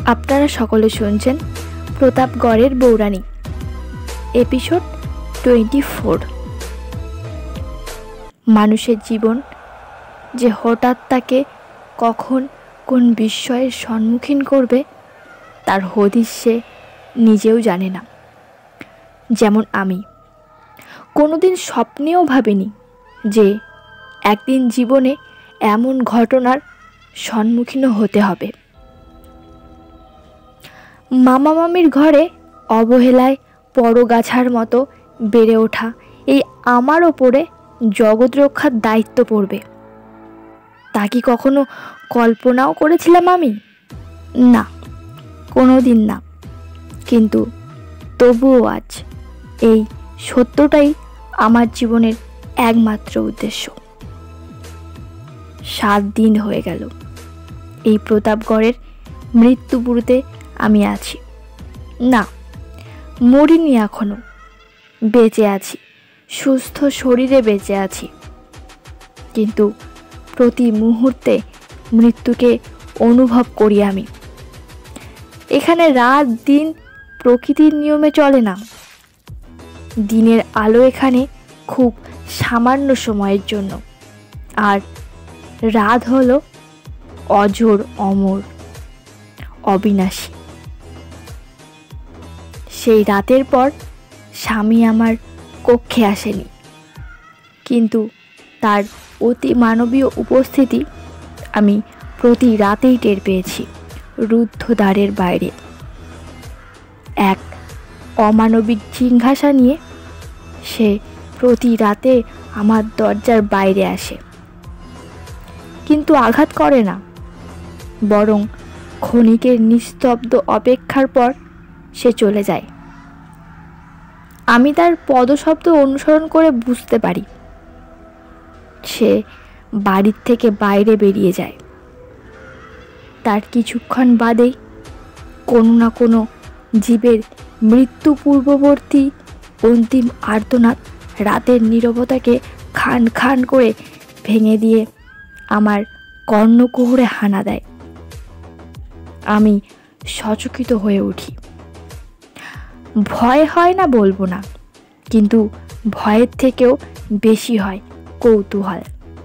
আপনারা সকলে শুনছেন প্রতাপগড়ের বৌরানী, এপিসোড 24। মানুষের জীবন যে হঠাৎ তাকে কখন কোন বিস্ময়ের সম্মুখীন করবে তার হদিশ সে নিজেও জানে না। যেমন আমি কোনোদিন স্বপ্নেও ভাবিনি যে একদিন জীবনে এমন ঘটনার সম্মুখীনও হতে হবে। মামা মামির ঘরে অবহেলায় পরগাছার মতো বেড়ে ওঠা এই আমার ওপরে জগৎ রক্ষার দায়িত্ব পড়বে, তা কি কখনো কল্পনাও করেছিলাম আমি? না, কোনো দিন না। কিন্তু তবুও আজ এই সত্যটাই আমার জীবনের একমাত্র উদ্দেশ্য। 7 দিন হয়ে গেল এই প্রতাপগড়ের মৃত্যুপুরীতে আমি আছি। না, মরিনি এখনো, বেঁচে আছি, সুস্থ শরীরে বেঁচে আছি। কিন্তু প্রতি মুহূর্তে মৃত্যুকে অনুভব করি আমি। এখানে রাত দিন প্রকৃতির নিয়মে চলে না। দিনের আলো এখানে খুব সামান্য সময়ের জন্য, আর রাত হলো অজর, অমর, অবিনাশী। সেই রাতের পর স্বামী আমার কক্ষে আসেনি, কিন্তু তার অতি মানবীয় উপস্থিতি আমি প্রতি রাতেই টের পেয়েছি। রুদ্ধ দ্বারের বাইরে এক অমানবিক জিজ্ঞাসা নিয়ে সে প্রতি রাতে আমার দরজার বাইরে আসে, কিন্তু আঘাত করে না, বরং ক্ষণিকের নিস্তব্ধ অপেক্ষার পর সে চলে যায়। আমি তার পদশব্দ অনুসরণ করে বুঝতে পারি সে বাড়ির থেকে বাইরে বেরিয়ে যায়। তার কিছুক্ষণ বাদেই কোনো না কোনো জীবের মৃত্যু পূর্ববর্তী অন্তিম আর্তনাদ রাতের নীরবতাকে খান খান করে ভেঙে দিয়ে আমার কর্ণকুহরে হানা দেয়। আমি সচকিত হয়ে উঠি। ভয় হয় না বলবো না, কিন্তু ভয়ের থেকেও বেশি হয় কৌতূহল।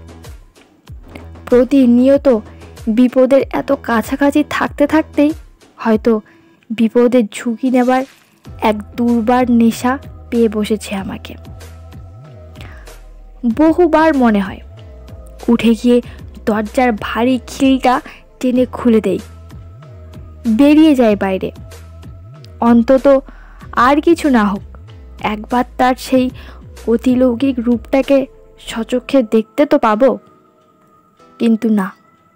প্রতিনিয়ত বিপদের এত কাছাকাছি থাকতে থাকতেই হয়তো বিপদের ঝুঁকি নেবার এক দুর্বার নেশা পেয়ে বসেছে আমাকে। বহুবার মনে হয় উঠে গিয়ে দরজার ভারী খিলটা টেনে খুলে দেই, বেরিয়ে যায় বাইরে। অন্তত আর কিছু না হোক, একবার তার সেই অতিলৌকিক রূপটাকে সচক্ষে দেখতে তো পাবো। কিন্তু না,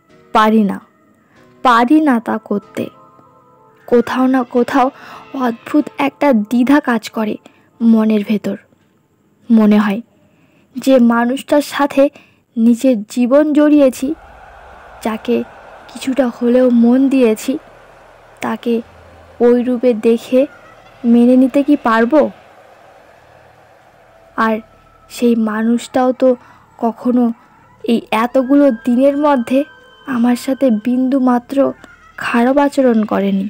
পারি না তা করতে। কোথাও না কোথাও অদ্ভুত একটা দ্বিধা কাজ করে মনের ভেতর। মনে হয় যে মানুষটার সাথে নিজের জীবন জড়িয়েছি, যাকে কিছুটা হলেও মন দিয়েছি, তাকে ওই রূপে দেখে মেনে নিতে কি পারবো? আর সেই মানুষটাও তো কখনো এই এতগুলো দিনের মধ্যে আমার সাথে বিন্দু মাত্র খারাপ আচরণ করেনি।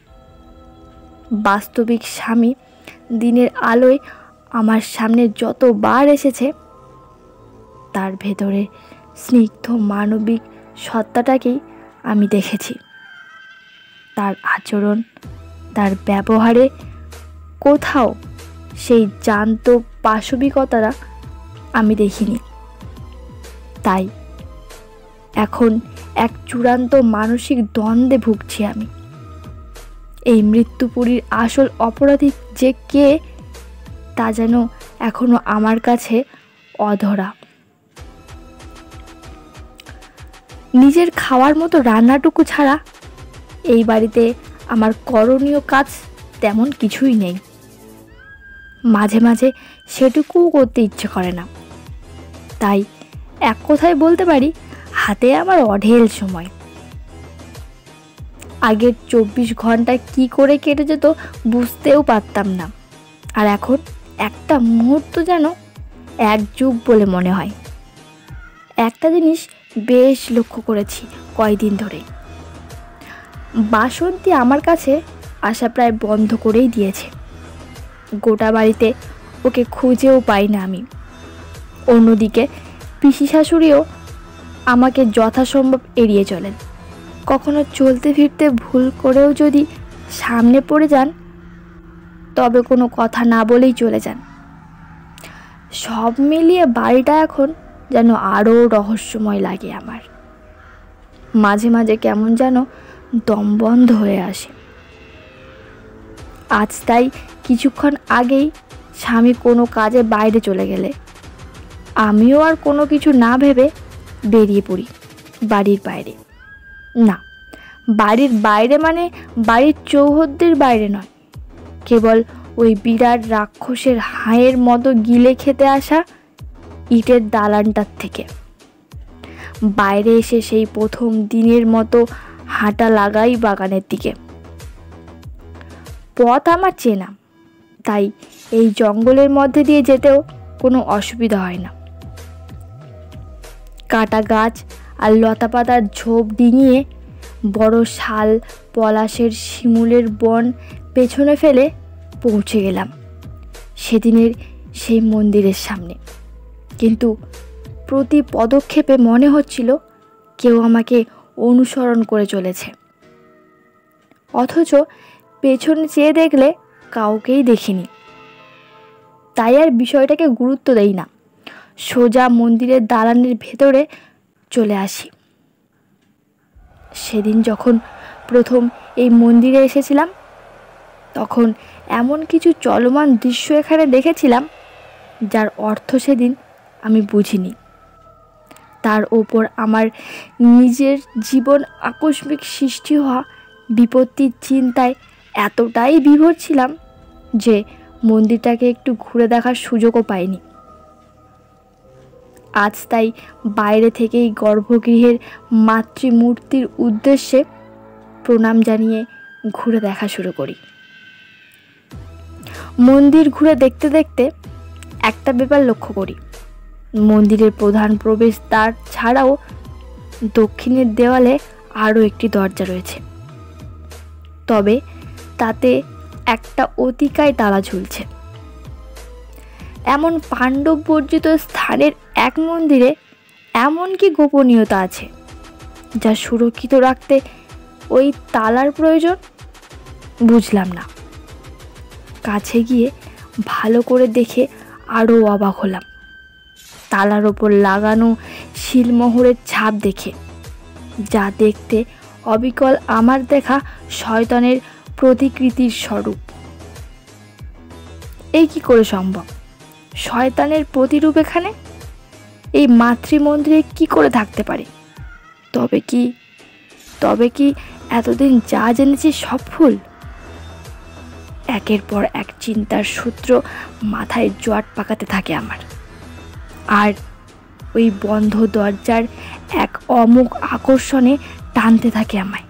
বাস্তবিক স্বামী দিনের আলোয় আমার সামনে যতবার এসেছে, তার ভেতরে স্নিগ্ধ মানবিক সত্তাটাকেই আমি দেখেছি। তার আচরণ, তার ব্যবহারে কোথাও সেই জ্যান্ত পাশবিকতাটা আমি দেখিনি। তাই এখন এক চূড়ান্ত মানসিক দ্বন্দ্বে ভুগছি আমি। এই মৃত্যুপুরীর আসল অপরাধী যে কে, তা যেন এখনো আমার কাছে অধরা। নিজের খাওয়ার মতো রান্নাটুকু ছাড়া এই বাড়িতে আমার করণীয় কাজ তেমন কিছুই নেই। মাঝে মাঝে সেটুকুও করতে ইচ্ছে করে না। তাই এক কথায় বলতে পারি, হাতে আমার অঢেল সময়। আগের 24 ঘন্টা কি করে কেটে যেত বুঝতেও পারতাম না, আর এখন একটা মুহূর্ত যেন এক যুগ বলে মনে হয়। একটা জিনিস বেশ লক্ষ্য করেছি কয়দিন ধরে, বাসন্তী আমার কাছে আসা প্রায় বন্ধ করেই দিয়েছে। গোটা বাড়িতে ওকে খুঁজেও পাই না আমি। অন্যদিকে পিসি শাশুড়িও আমাকে যথাসম্ভব এড়িয়ে চলেন। কখনো চলতে ফিরতে ভুল করেও যদি সামনে পড়ে যান, তবে কোনো কথা না বলেই চলে যান। সব মিলিয়ে বাড়িটা এখন যেন আরও রহস্যময় লাগে আমার। মাঝে মাঝে কেমন যেন দম বন্ধ হয়ে আসে। আজ তাই কিছুক্ষণ আগেই স্বামী কোনো কাজে বাইরে চলে গেলে আমিও আর কোনো কিছু না ভেবে বেরিয়ে পড়ি বাড়ির বাইরে। না, বাড়ির বাইরে মানে বাড়ির চৌহদ্দির বাইরে নয়, কেবল ওই বিরাট রাক্ষসের হায়ের মতো গিলে খেতে আসা ইটের দালানটার থেকে। বাইরে এসে সেই প্রথম দিনের মতো হাঁটা লাগাই বাগানের দিকে। পথ আমার চেনা, তাই এই জঙ্গলের মধ্যে দিয়ে যেতেও কোনো অসুবিধা হয় না। কাটা গাছ আর লতাপাতার ঝোপ ডিঙিয়ে বড় শাল পলাশের শিমুলের বন পেছনে ফেলে পৌঁছে গেলাম সেদিনের সেই মন্দিরের সামনে। কিন্তু প্রতি পদক্ষেপে মনে হচ্ছিল কেউ আমাকে অনুসরণ করে চলেছে, অথচ পেছনে চেয়ে দেখলে কাউকেই দেখিনি। তাই আর বিষয়টাকে গুরুত্ব দেই না, সোজা মন্দিরের দালানের ভেতরে চলে আসি। সেদিন যখন প্রথম এই মন্দিরে এসেছিলাম, তখন এমন কিছু চলমান দৃশ্য এখানে দেখেছিলাম যার অর্থ সেদিন আমি বুঝিনি। তার ওপর আমার নিজের জীবন আকস্মিক সৃষ্টি হওয়া বিপত্তির চিন্তায় এতটাই বিভোর ছিলাম যে মন্দিরটাকে একটু ঘুরে দেখার সুযোগও পাইনি। আজ তাই বাইরে থেকেই গর্ভগৃহের মাতৃমূর্তির উদ্দেশ্যে প্রণাম জানিয়ে ঘুরে দেখা শুরু করি। মন্দির ঘুরে দেখতে দেখতে একটা ব্যাপার লক্ষ্য করি, মন্দিরের প্রধান প্রবেশদ্বার ছাড়াও দক্ষিণের দেওয়ালে আরও একটি দরজা রয়েছে, তবে তাতে একটা অতিকায় তালা ঝুলছে। এমন পাণ্ডব বর্জিত স্থানের এক মন্দিরে এমন কি গোপনীয়তা আছে যা সুরক্ষিত রাখতে ওই তালার প্রয়োজন? বুঝলাম না। কাছে গিয়ে ভালো করে দেখে আরও অবাক হলাম তালার ওপর লাগানো শিলমোহরের ছাপ দেখে, যা দেখতে অবিকল আমার দেখা শয়তানের প্রতিকৃতির স্বরূপ। এই কি করে সম্ভব? শয়তানের প্রতিরূপ এখানে এই মাতৃমন্দিরে কি করে থাকতে পারে? তবে কি এতদিন যা জেনেছি সব ভুল? একের পর এক চিন্তার সূত্র মাথায় জট পাকাতে থাকে আমার, আর ওই বন্ধ দরজার এক অমোঘ আকর্ষণে টানতে থাকে আমায়।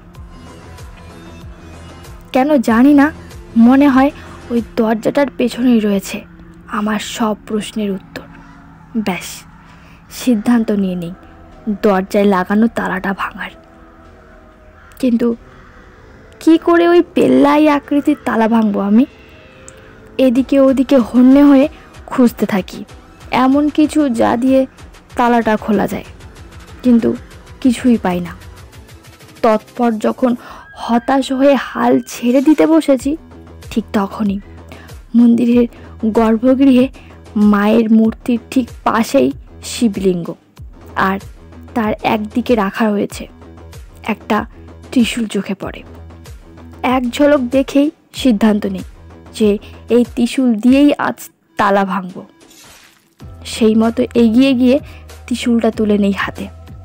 কেন জানি না, মনে হয় ওই দরজাটার পেছনেই রয়েছে আমার সব প্রশ্নের উত্তর। ব্যাস, সিদ্ধান্ত নিয়ে নেই দরজায় লাগানো তালাটা ভাঙার। কিন্তু কি করে ওই পেল্লাই আকৃতির তালা ভাঙবো আমি? এদিকে ওদিকে হন্যে হয়ে খুঁজতে থাকি এমন কিছু যা দিয়ে তালাটা খোলা যায়, কিন্তু কিছুই পাই না। তৎপর যখন হতাশ হয়ে হাল ছেড়ে দিতে বসেছি, ঠিক তখনই মন্দিরের গর্ভগৃহে মায়ের মূর্তির ঠিক পাশেই শিবলিঙ্গ, আর তার একদিকে রাখা হয়েছে একটা ত্রিশূল চোখে পড়ে। এক ঝলক দেখেই সিদ্ধান্ত নেই যে এই ত্রিশূল দিয়েই আজ তালা ভাঙব। সেই মতো এগিয়ে গিয়ে ত্রিশূলটা তুলে নেই হাতে।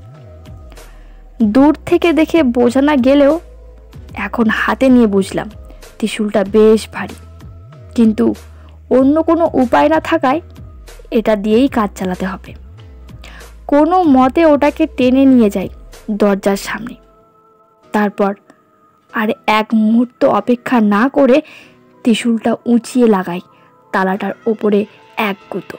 দূর থেকে দেখে বোঝা না গেলেও এখন হাতে নিয়ে বুঝলাম ত্রিশূলটা বেশ ভারী, কিন্তু অন্য কোনো উপায় না থাকায় এটা দিয়েই কাজ চালাতে হবে। কোনো মতে ওটাকে টেনে নিয়ে যাই দরজার সামনে। তারপর আর এক মুহূর্ত অপেক্ষা না করে ত্রিশূলটা উঁচিয়ে লাগাই তালাটার ওপরে এক গুঁতো।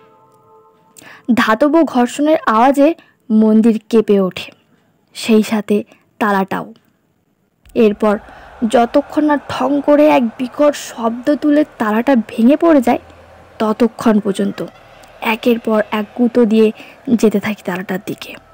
ধাতব ঘর্ষণের আওয়াজে মন্দির কেঁপে ওঠে, সেই সাথে তালাটাও। এরপর যতক্ষণ না ঠং করে এক বিকট শব্দ তুলে তালাটা ভেঙে পড়ে যায় ততক্ষণ পর্যন্ত একের পর এক গুঁতো দিয়ে যেতে থাকি তালাটার দিকে।